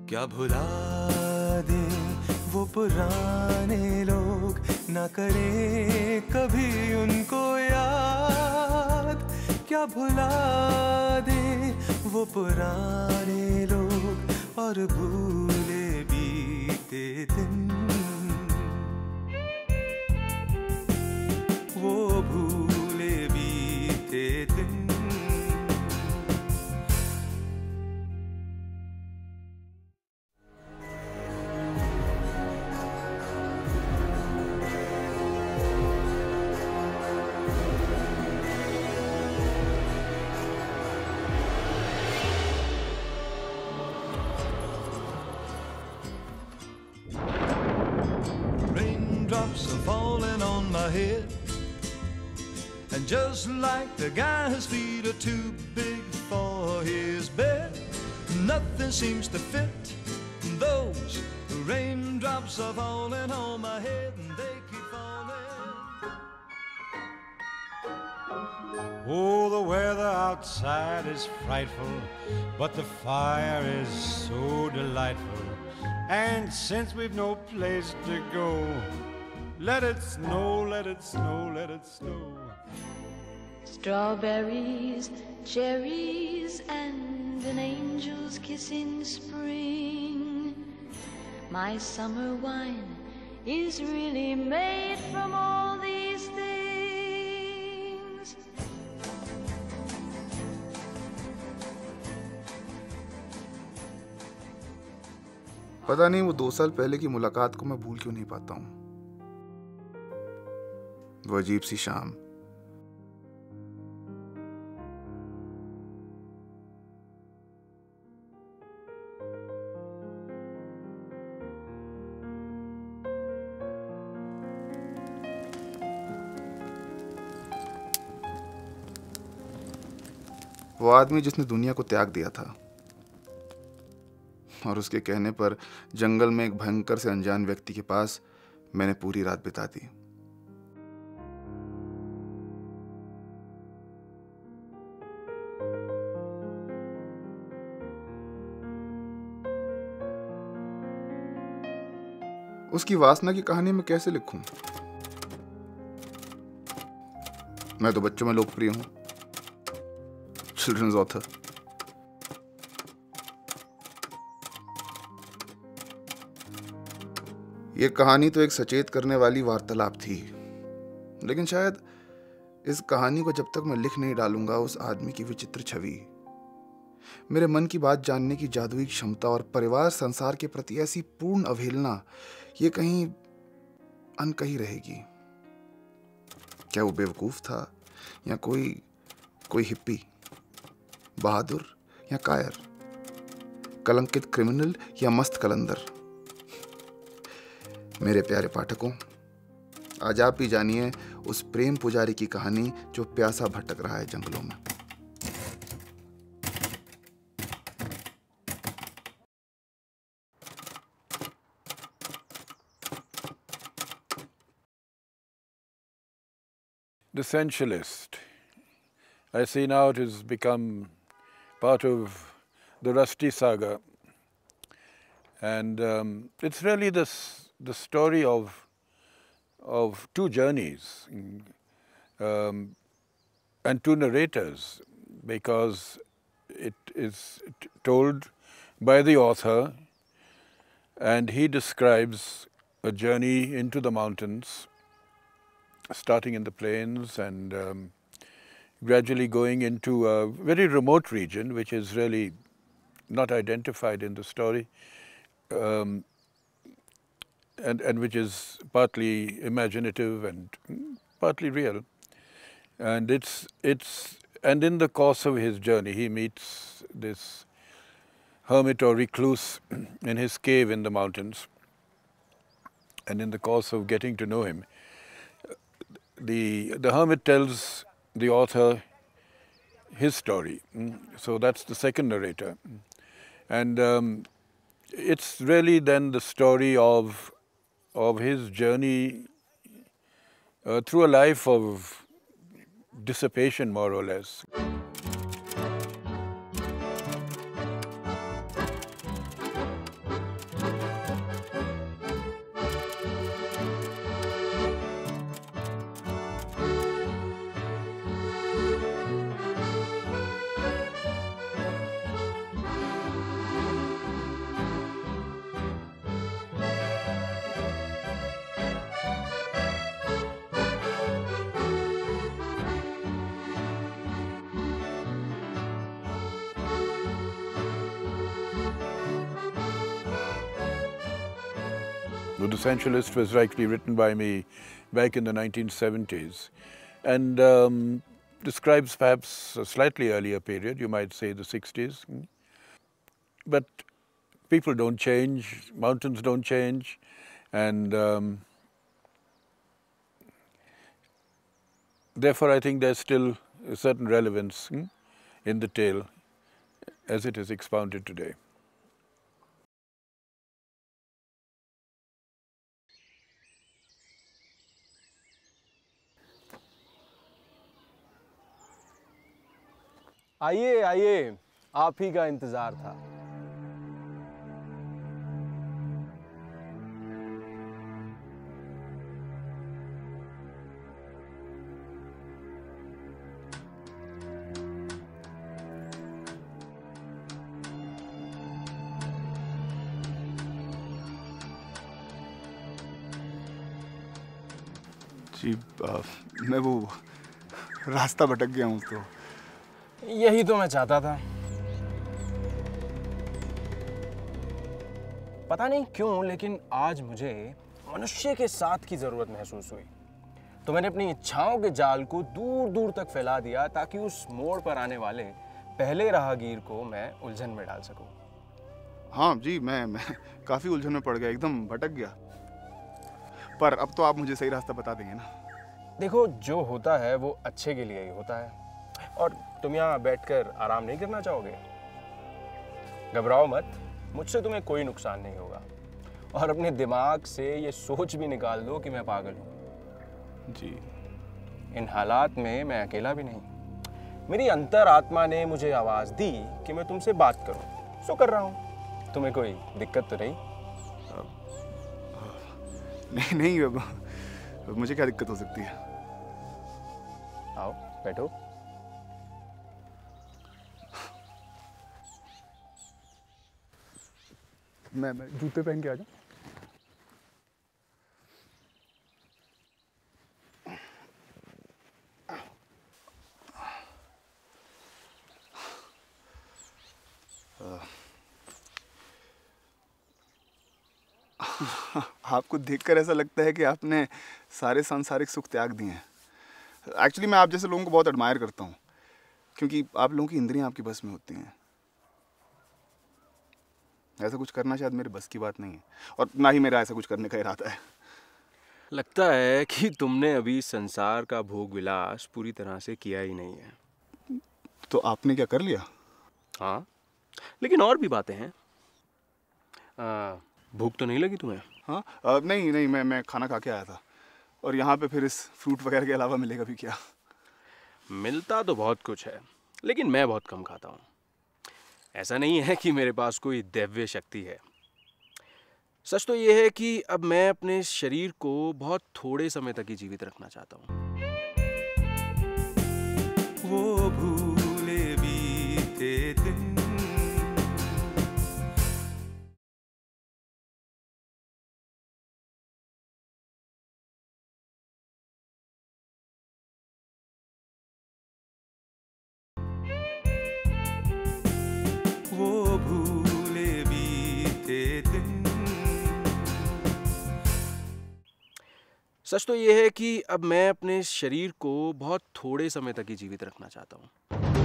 क्या भुला दे वो पुराने लोग, ना करे कभी उनको याद। क्या भुला दे वो पुराने लोग और भूले बीते दिन, वो भूले बीते दिन। Raindrops are falling on my head, and just like the guy whose feet are too big for his bed, nothing seems to fit. Those raindrops are falling on my head, and they keep falling. Oh, the weather outside is frightful, but the fire is so delightful. And since we've no place to go, let it snow, let it snow, let it snow. Strawberries, cherries, and an angel's kiss in spring. My summer wine is really made from all these things. पता नहीं वो 2 साल पहले की मुलाकात को मैं भूल क्यों नहीं पाता हूं। वो अजीब सी शाम, वो आदमी जिसने दुनिया को त्याग दिया था और उसके कहने पर जंगल में एक भयंकर से अनजान व्यक्ति के पास मैंने पूरी रात बिता दी। उसकी वासना की कहानी मैं कैसे लिखूं? मैं तो बच्चों में लोकप्रिय हूं, चिल्ड्रंस ऑथर। यह कहानी तो एक सचेत करने वाली वार्तालाप थी, लेकिन शायद इस कहानी को जब तक मैं लिख नहीं डालूंगा, उस आदमी की विचित्र छवि, मेरे मन की बात जानने की जादुई क्षमता और परिवार संसार के प्रति ऐसी पूर्ण अवहेलना, ये कहीं अनकही रहेगी। क्या वो बेवकूफ था या कोई हिप्पी, बहादुर या कायर, कलंकित क्रिमिनल या मस्त कलंदर? मेरे प्यारे पाठकों, आज आप भी जानिए उस प्रेम पुजारी की कहानी जो प्यासा भटक रहा है जंगलों में। The Essentialist. I see now it has become part of the Rusty saga, and it's really the story of two journeys and two narrators, because it is told by the author, and he describes a journey into the mountains, starting in the plains and gradually going into a very remote region, which is really not identified in the story, and which is partly imaginative and partly real. And and in the course of his journey, he meets this hermit or recluse in his cave in the mountains. And in the course of getting to know him, the hermit tells the author his story. So that's the second narrator. And it's really then the story of his journey through a life of dissipation, more or less. The Sensualist was actually written by me back in the 1970s and describes perhaps a slightly earlier period, you might say the 60s. But people don't change, mountains don't change, and therefore I think there's still a certain relevance in the tale as it is expounded today. आइए आइए, आप ही का इंतजार था। जी मैं वो रास्ता भटक गया हूँ तो। यही तो मैं चाहता था। पता नहीं क्यों, लेकिन आज मुझे मनुष्य के साथ की जरूरत महसूस हुई, तो मैंने अपनी इच्छाओं के जाल को दूर दूर तक फैला दिया ताकि उस मोड़ पर आने वाले पहले राहगीर को मैं उलझन में डाल सकूं। हाँ जी, मैं काफी उलझन में पड़ गया, एकदम भटक गया। पर अब तो आप मुझे सही रास्ता बता देंगे ना? देखो, जो होता है वो अच्छे के लिए ही होता है, और तुम यहाँ बैठकर आराम नहीं करना चाहोगे? घबराओ मत, मुझसे तुम्हें कोई नुकसान नहीं होगा। और अपने दिमाग से ये सोच भी निकाल दो कि मैं पागल हूँ। जी। इन हालात में मैं अकेला भी नहीं। मेरी अंतरात्मा ने मुझे आवाज़ दी कि मैं तुमसे बात करूँ, सो कर रहा हूँ। तुम्हें कोई दिक्कत तो नहीं? नहीं, मुझे क्या दिक्कत हो सकती है? आओ बैठो। मैं जूते पहन के आ जाऊं? आपको देखकर ऐसा लगता है कि आपने सारे सांसारिक सुख त्याग दिए हैं। एक्चुअली मैं आप जैसे लोगों को बहुत एडमायर करता हूँ, क्योंकि आप लोगों की इंद्रियां आपके बस में होती हैं। ऐसा कुछ करना शायद मेरे बस की बात नहीं है, और ना ही मेरा ऐसा कुछ करने का इरादा है। लगता है कि तुमने अभी संसार का भोग विलास पूरी तरह से किया ही नहीं है। तो आपने क्या कर लिया? हाँ, लेकिन और भी बातें हैं। भूख तो नहीं लगी तुम्हें? हाँ, नहीं, मैं खाना खा के आया था, और यहाँ पे फिर इस फ्रूट वगैरह के अलावा मिलेगा भी क्या? मिलता तो बहुत कुछ है, लेकिन मैं बहुत कम खाता हूँ। ऐसा नहीं है कि मेरे पास कोई दिव्य शक्ति है। सच तो ये है कि अब मैं अपने शरीर को बहुत थोड़े समय तक ही जीवित रखना चाहता हूँ। वो भूले बीते दिन, वो भूले बीते दिन। सच तो ये है कि अब मैं अपने शरीर को बहुत थोड़े समय तक ही जीवित रखना चाहता हूँ।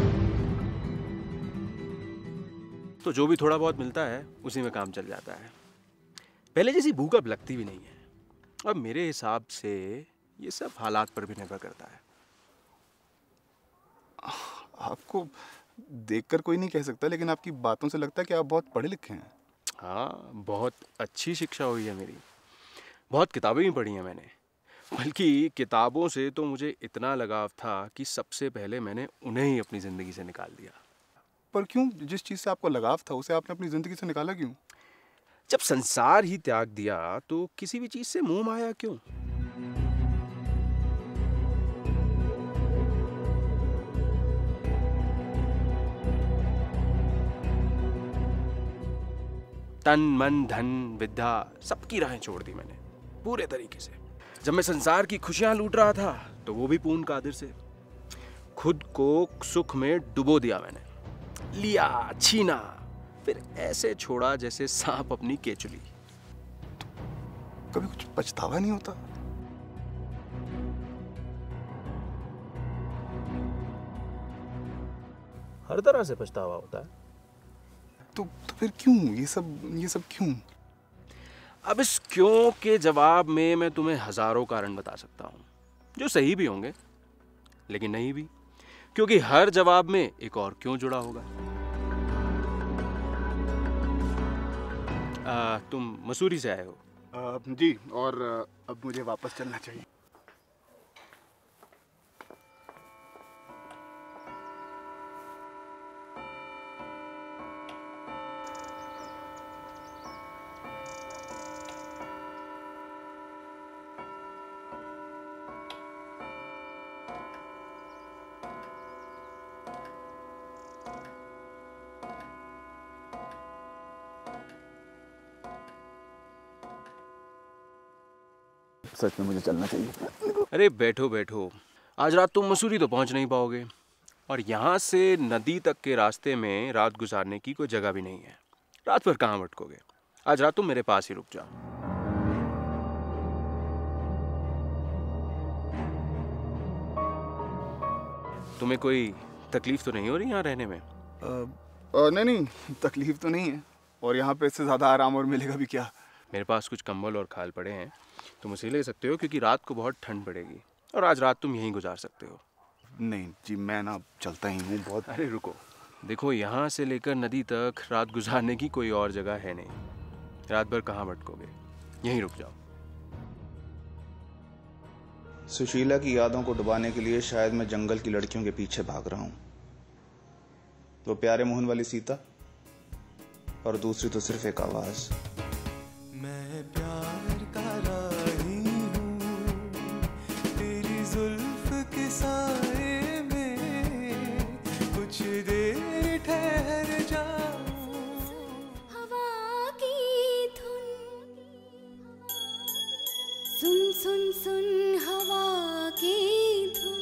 तो जो भी थोड़ा बहुत मिलता है उसी में काम चल जाता है। पहले जैसी भूख अब लगती भी नहीं है। अब मेरे हिसाब से ये सब हालात पर भी निर्भर करता है। आपको देखकर कोई नहीं कह सकता, लेकिन आपकी बातों से लगता है कि आप बहुत पढ़े लिखे हैं। हाँ, बहुत अच्छी शिक्षा हुई है मेरी। बहुत किताबें भी पढ़ी हैं मैंने। बल्कि किताबों से तो मुझे इतना लगाव था कि सबसे पहले मैंने उन्हें ही अपनी ज़िंदगी से निकाल दिया। पर क्यों? जिस चीज़ से आपको लगाव था उसे आपने अपनी ज़िंदगी से निकाला क्यों? जब संसार ही त्याग दिया तो किसी भी चीज़ से मोह माया क्यों? तन मन धन विद्या सबकी राहें छोड़ दी मैंने पूरे तरीके से। जब मैं संसार की खुशियां लूट रहा था तो वो भी पूर्ण कादिर से। खुद को सुख में डुबो दिया मैंने, लिया छीना, फिर ऐसे छोड़ा जैसे सांप अपनी केचुली। कभी कुछ पछतावा नहीं होता? हर तरह से पछतावा होता है। तो फिर क्यों ये सब क्यों? अब इस क्यों के जवाब में मैं तुम्हें हजारों कारण बता सकता हूं, जो सही भी होंगे लेकिन नहीं भी, क्योंकि हर जवाब में एक और क्यों जुड़ा होगा। तुम मसूरी से आए हो? जी, और अब मुझे वापस चलना चाहिए। सच में मुझे चलना चाहिए। अरे बैठो बैठो, आज रात तुम मसूरी तो पहुंच नहीं पाओगे, और यहाँ से नदी तक के रास्ते में रात गुजारने की कोई जगह भी नहीं है। रात भर कहाँ भटकोगे? आज रात तुम मेरे पास ही रुक जाओ। तुम्हें कोई तकलीफ तो नहीं हो रही यहाँ रहने में? नहीं, तकलीफ तो नहीं है, और यहाँ पे इससे ज्यादा आराम और मिलेगा भी क्या। मेरे पास कुछ कंबल और खाल पड़े हैं, तुम उसे ले सकते हो, क्योंकि रात को बहुत ठंड पड़ेगी और आज रात तुम यहीं गुजार सकते हो। नहीं जी, मैं ना चलता ही हूँ बहुत। अरे रुको, देखो यहाँ से लेकर नदी तक रात गुजारने की कोई और जगह है नहीं। रात भर कहाँ भटकोगे, यहीं रुक जाओ। सुशीला की यादों को डुबाने के लिए शायद मैं जंगल की लड़कियों के पीछे भाग रहा हूँ। वो प्यारे मोहन वाली सीता, और दूसरी तो सिर्फ एक आवाज। मैं प्यार का राही हूँ, तेरी जुल्फ के साए में कुछ देर ठहर जाऊं। हवा की धुन सुन सुन सुन, हवा की धुन।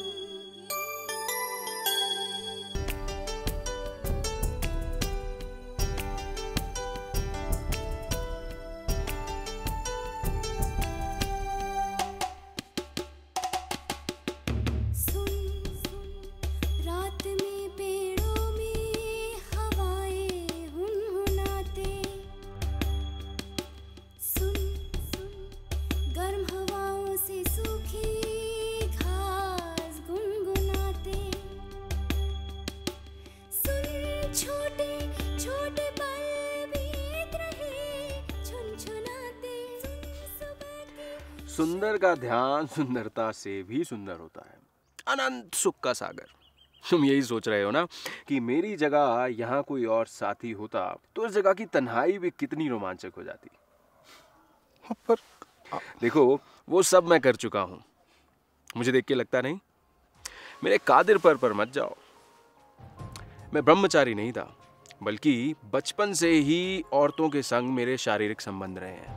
सुंदर का ध्यान सुंदरता से भी सुंदर होता है। अनंत सुख का सागर। तुम यही सोच रहे हो ना कि मेरी जगह यहाँ कोई और साथी होता तो इस जगह की तन्हाई भी कितनी रोमांचक हो जाती। पर देखो, वो सब मैं कर चुका हूँ। मुझे देख के लगता नहीं? मेरे कादिर पर मत जाओ। मैं ब्रह्मचारी नहीं था, बल्कि बचपन से ही औरतों के संग मेरे शारीरिक संबंध रहे हैं,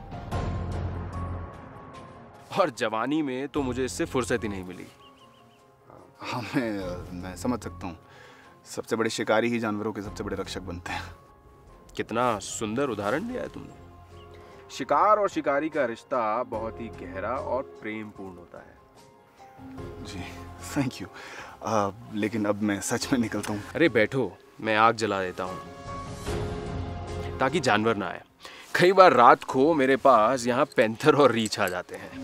और जवानी में तो मुझे इससे फुर्सत ही नहीं मिली। हाँ, मैं समझ सकता हूँ। सबसे बड़े शिकारी ही जानवरों के सबसे बड़े रक्षक बनते हैं। कितना सुंदर उदाहरण दिया है तुमने। शिकार और शिकारी का रिश्ता बहुत ही गहरा और प्रेमपूर्ण होता है। जी, थैंक यू। लेकिन अब मैं सच में निकलता हूँ। अरे बैठो, मैं आग जला देता हूँ ताकि जानवर ना आए। कई बार रात को मेरे पास यहाँ पैंथर और रीछ आ जाते हैं।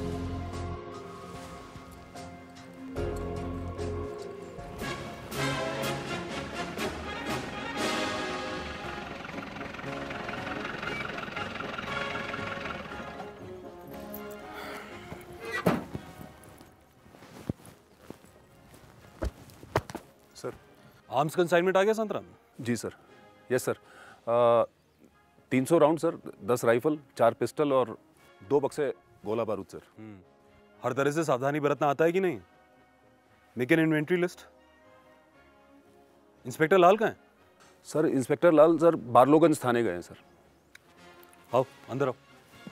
सर, आर्म्स कंसाइनमेंट आ गया संतरा? जी sir, yes sir. 300 round sir, 10 rifle, 4 pistol और 2 बक्से गोला बारूद सर। हर तरह से सावधानी बरतना आता है कि नहीं? Make an inventory list. Inspector Lal कहाँ है? Sir, inspector Lal sir Barloganj थाने गए हैं सर। आओ अंदर आओ।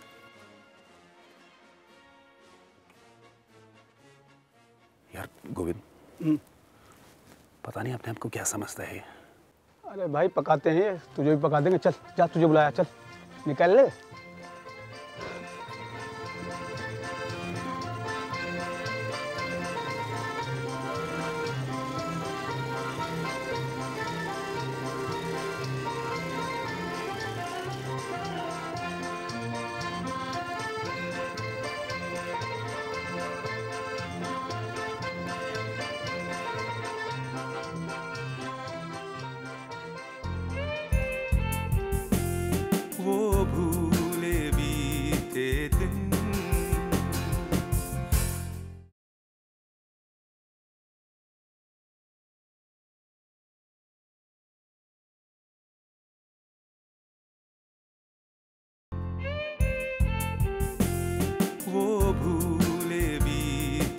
यार गोविंद, पता नहीं अपने आप को क्या समझता है। अरे भाई, पकाते हैं, तुझे भी पका देंगे। चल जा, तुझे बुलाया, चल निकल ले।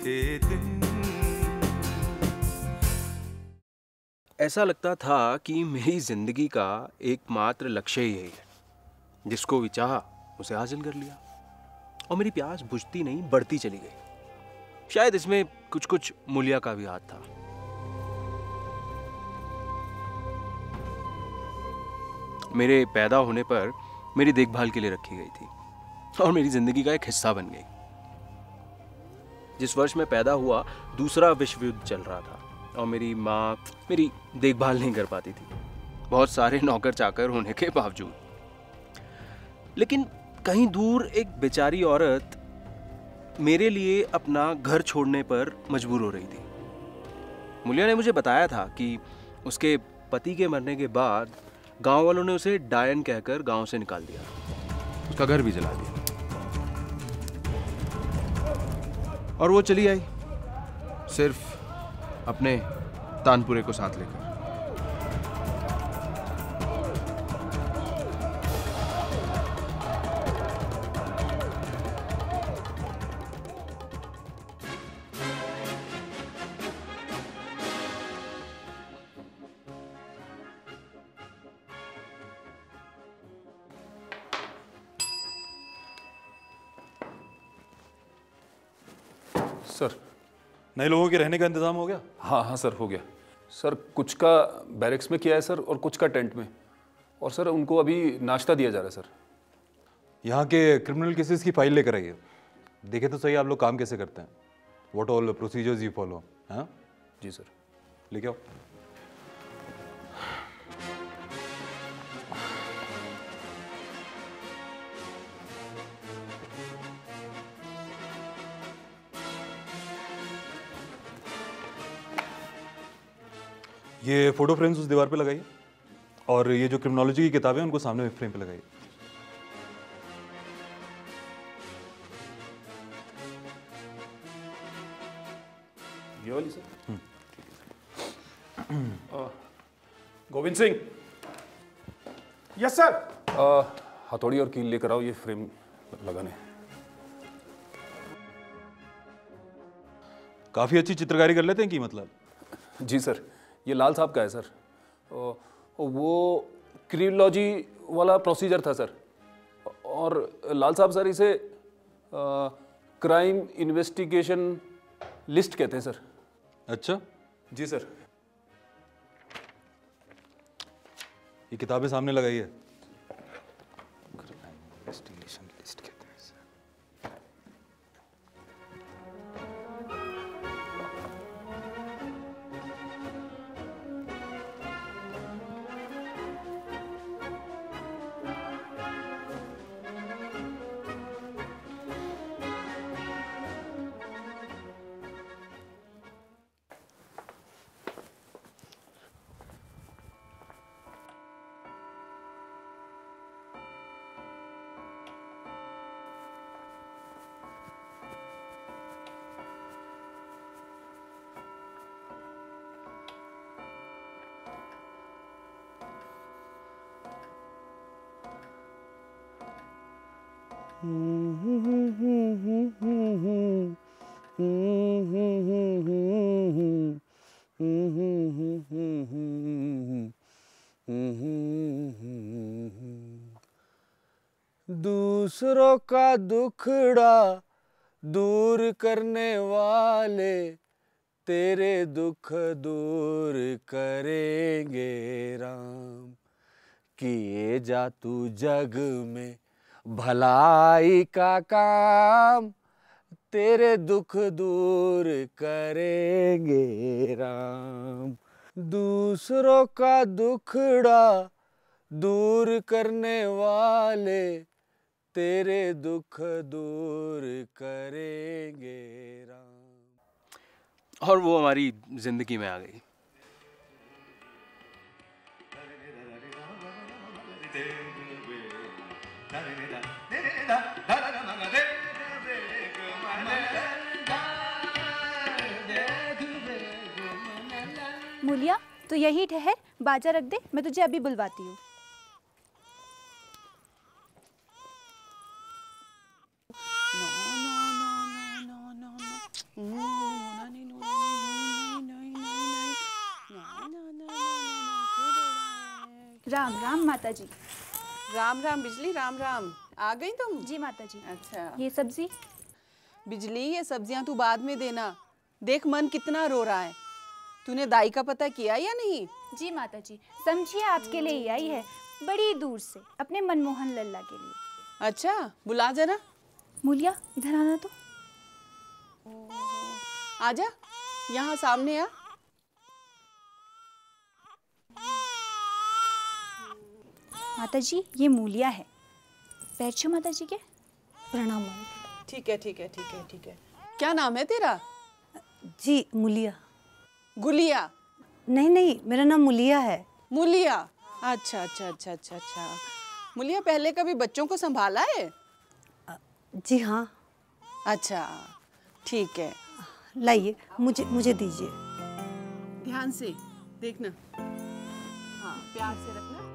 के दिन। ऐसा लगता था कि मेरी जिंदगी का एकमात्र लक्ष्य यही है, जिसको भी चाहा उसे हासिल कर लिया, और मेरी प्यास बुझती नहीं बढ़ती चली गई। शायद इसमें कुछ कुछ मूल्या का भी हाथ था। मेरे पैदा होने पर मेरी देखभाल के लिए रखी गई थी और मेरी जिंदगी का एक हिस्सा बन गई। जिस वर्ष मैं पैदा हुआ दूसरा विश्व युद्ध चल रहा था और मेरी माँ मेरी देखभाल नहीं कर पाती थी, बहुत सारे नौकर चाकर होने के बावजूद। लेकिन कहीं दूर एक बेचारी औरत मेरे लिए अपना घर छोड़ने पर मजबूर हो रही थी। मूल्या ने मुझे बताया था कि उसके पति के मरने के बाद गांव वालों ने उसे डायन कहकर गांव से निकाल दिया, उसका घर भी जला दिया, और वो चली आई सिर्फ अपने तानपुरे को साथ लेकर। सर, नए लोगों के रहने का इंतजाम हो गया? हाँ हाँ सर, हो गया सर। कुछ का बैरक्स में किया है सर, और कुछ का टेंट में, और सर उनको अभी नाश्ता दिया जा रहा है सर। यहाँ के क्रिमिनल केसेस की फाइल लेकर आइए, देखे तो सही आप लोग काम कैसे करते हैं, what all procedures you follow. हाँ जी सर, लेके आओ। ये फोटो फ्रेम्स उस दीवार पे लगाइए, और ये जो क्रिमिनोलॉजी की किताबें हैं उनको सामने फ्रेम पे लगाइए। ये वाली sir. Govind Singh. Yes sir. हथौड़ी और कील लेकर आओ, ये फ्रेम लगाने। काफी अच्छी चित्रकारी कर लेते हैं कि मतलब? जी सर, ये लाल साहब का है सर। वो क्रिमिनोलॉजी वाला प्रोसीजर था सर, और लाल साहब सर इसे क्राइम इन्वेस्टिगेशन लिस्ट कहते हैं सर। अच्छा जी सर। ये किताबें सामने लगाइए। इन्वेस्टिगेशन लिस्ट कहते हैं सर। दूसरों का दुखड़ा दूर करने वाले तेरे दुख दूर करेंगे राम। किए जा तू जग में भलाई का काम, तेरे दुख दूर करेंगे राम। दूसरों का दुखड़ा दूर करने वाले तेरे दुख दूर करेंगे राम। और वो हमारी जिंदगी में आ गई। मूल्या, तो यही ठहर, बाजा रख दे, मैं तुझे अभी बुलवाती हूँ। राम राम माता जी। राम राम बिजली, राम राम। आ गई तुम? जी माता जी। अच्छा। ये सब्जी? बिजली, ये सब्जियां तू बाद में देना। देख मन कितना रो रहा है। तूने दाई का पता किया या नहीं? जी माता जी, समझिए आपके लिए ही आई है, बड़ी दूर से, अपने मनमोहन लल्ला के लिए। अच्छा, बुला जरा। मूलिया इधर आना तो। आजा, यहाँ सामने आ। माता जी ये मूलिया है। पैर छू माता जी के। प्रणाम। ठीक है ठीक है ठीक है ठीक है। क्या नाम है तेरा? जी मुलिया। गुलिया? नहीं नहीं, मेरा नाम मुलिया है। मुलिया? अच्छा अच्छा अच्छा अच्छा अच्छा। मुलिया, पहले कभी बच्चों को संभाला है? जी हाँ। अच्छा ठीक है। लाइए, मुझे दीजिए। ध्यान से देखना। हाँ, प्यार से रखना।